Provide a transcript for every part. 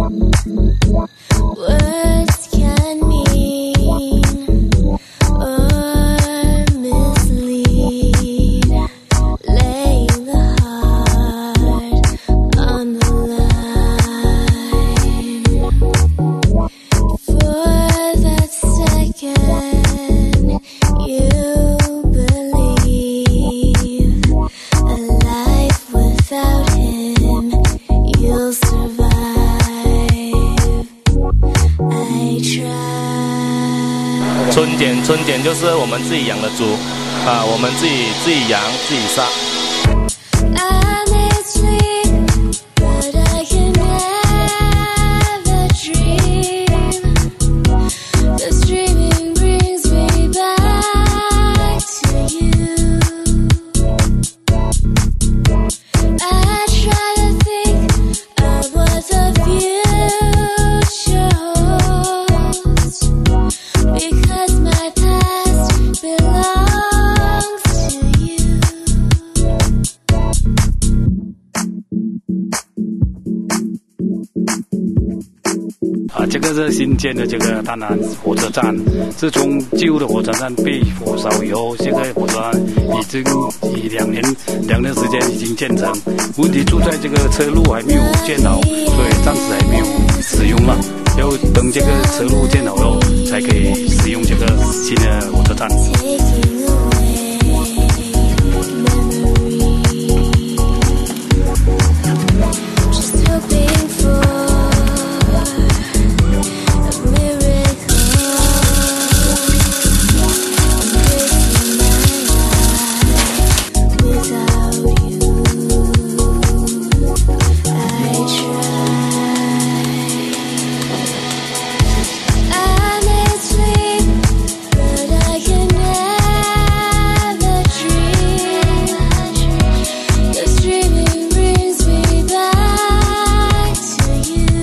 Words can mean or mislead, laying the heart on the line. For that second, you believe a life without him, you'll survive. I try. 春检就是我们自己养的猪，我们自己养自己杀。 I may sleep, but I can never dream. 'Cause dreaming brings me back to you. I try to think of what the future holds, because my past belongs to you. 这个是新建的这个大南火车站。自从旧的火车站被火烧以后，这个火车站已经以两年时间已经建成。问题出在这个车路还没有建好，所以暂时还没有使用了。要等这个车路建好后，才可以使用这个新的火车站。 Taking away memories, just hoping for a miracle, embracing my life without you. I try. I may sleep, but I can never dream. 'Cause dreaming brings me back to you.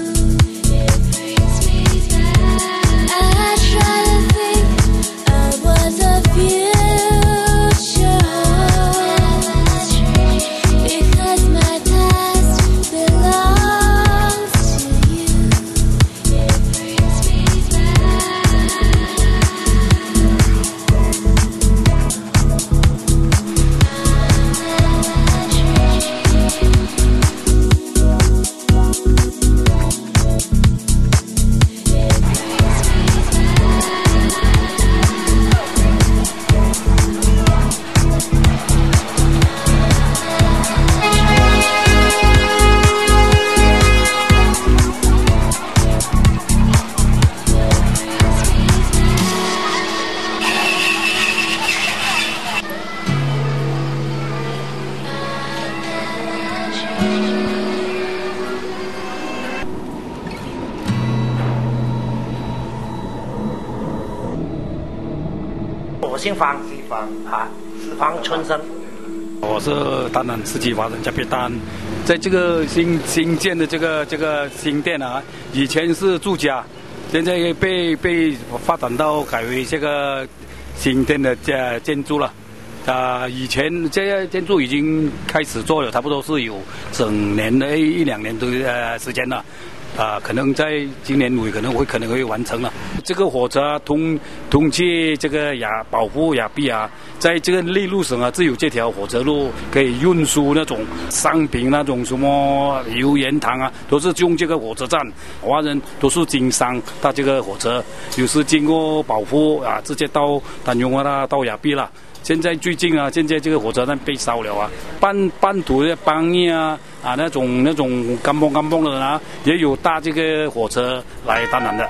I try to think of what the future holds, because my past belongs to you. 我姓方，方春生。 我是大南世纪华人家别丹，在这个新建的这个新店啊，以前是住家，现在被发展到改为这个新店的建筑了。以前这个建筑已经开始做了，差不多是有整年的一两年的时间了。可能在今年尾可能会完成了。这个火车通去这个保护亚庇啊，在这个内陆省啊，只有这条火车路可以运输那种商品，那种什么油盐糖啊，都是用这个火车站。华人都是经商搭这个火车，有时经过保护啊，直接到丹雍啊，到亚庇啦。现在最近啊，现在这个火车站被烧了啊，半途的帮业啊那种干蹦的啊，也有搭这个火车来丹南的。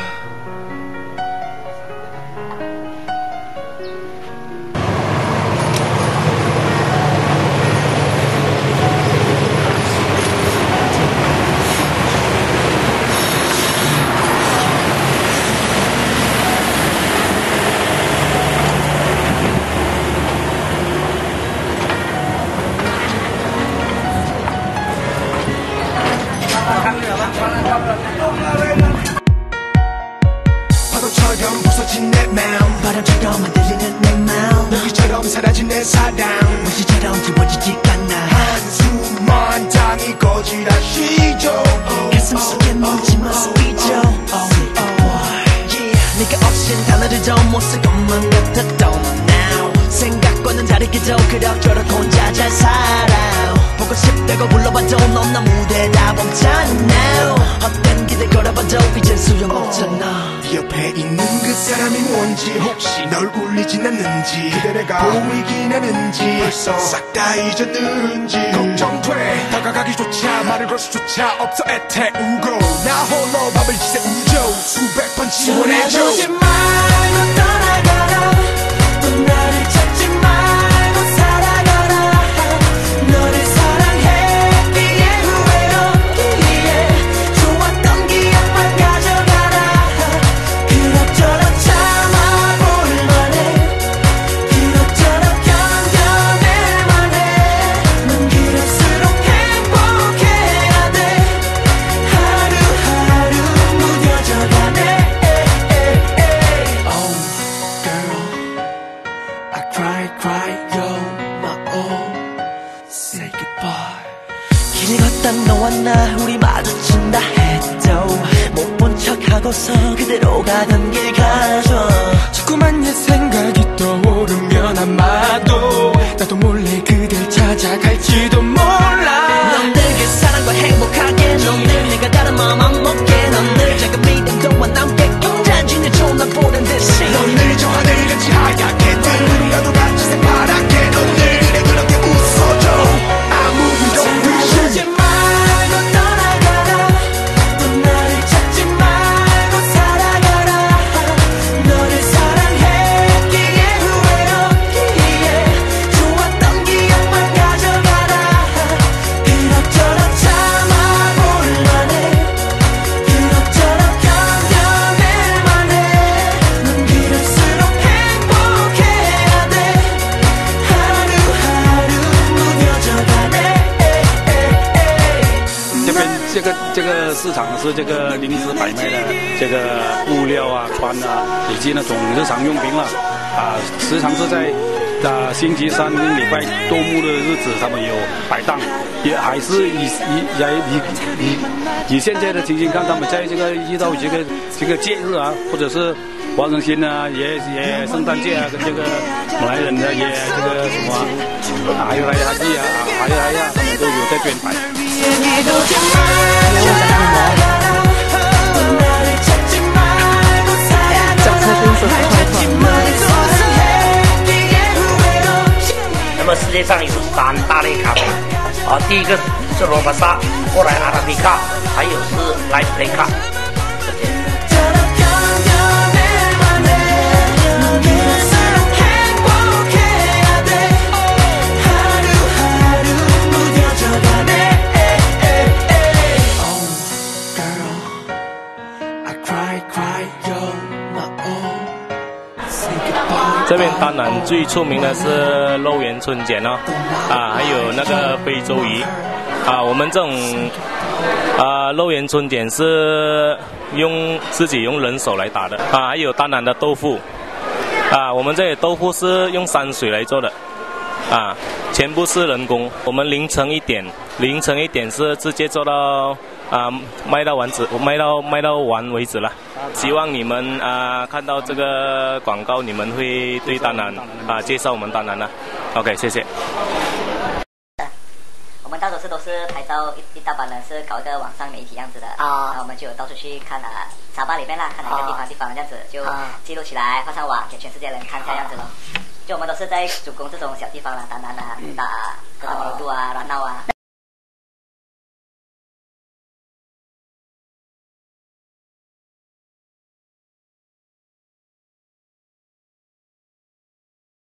파도처럼 부서진 내 마음 바람처럼 흔들리는 내 마음 너희처럼 사라진 내 사랑 무시처럼 지워지지 않아 한숨만 당이 거지라 쉬죠 가슴 속에 묻지마 스피죠 네가 없인 단어들도 못 쓸 것만 같았던 now 생각과는 다르게도 그럭저럭 혼자 잘 살아 보고 싶다고 불러봐도 넌 나 무대다 멈잖아 now 헛된 기대 걸어봐도 이젠 소용없잖아 옆에 있는 그 사람이 뭔지 혹시 널 울리진 않는지 그대 내가 보이긴 하는지 벌써 싹 다 잊었는지 걱정돼 다가가기조차 말을 걸 수조차 없어 애태우고 나 홀로 밤을 지새 우죠 수백 번 지원해줘 전해주지 말고 떠나가라 또 나를 찾지 말고 살아가라 너를 사랑했기에 후회 없기에 좋았던 기억만 가져가라 그럭저럭 참아볼만해 그럭저럭 견뎌낼만해 넌 그럴수록 행복해야 돼 하루하루 무뎌져가네 Oh girl I cry you're my all Say goodbye 길을 걷다 너와 나 우리 마주친다 해도 못 본 척하고서 그대로 가던 길 가줘 자꾸만 옛 생각이 떠오르면 아마도 나도 몰래 그댈 찾아갈지도 몰라 넌 늘 그 사랑과 행복하게 넌 늘 내가 다른 마음 안 먹게 넌 늘 작은 믿음도와 남게 경자진을 존나 보는 듯이 넌 늘 저 하늘같이 하얗게 늘 나도 같이 새파랗게 넌 늘 그래 그렇게 웃어줘 아무 일도 전해주지 말고 떠나가라 또 나를 찾지 말고 살아가라 너를 사랑했기에 후회 없기에 좋았던 기억만 가져가라 그럭저럭 참아볼만해 그럭저럭 견뎌낼만해 넌 그럴수록 행복해야 돼 하루하루 무뎌져가네 这个市场是这个临时摆卖的这个布料啊、穿啊，以及那种日常用品了啊，时常是在星期三跟礼拜周末的日子，他们有摆档，也还是以现在的情形看，他们在这个遇到这个节日啊，或者是华人新啊，也圣诞节啊，跟这个马来人的也这个什么还有哈季啊，还有他们都有在编排。 那么世界上有3大类咖啡，第一个是罗巴萨，过来阿拉比卡，还有是莱普雷卡。 这边当然最出名的是肉圆春卷哦，还有那个非洲鱼，我们这种肉圆春卷是自己用人手来打的，还有当然的豆腐，我们这里豆腐是用山水来做的，全部是人工，我们凌晨一点是直接做到。 卖到完为止了。希望你们看到这个广告，你们会对当然介绍我们当然了。OK， 谢谢。 我们到处都是拍照，一大帮人是搞一个网上媒体样子的然后我们就到处去看沙巴里面啦，看哪个地方这样子就记录起来，放上网给全世界人看一下样子咯。就我们都是在主攻这种小地方啦，当然啦，打各种路啊、热闹啊。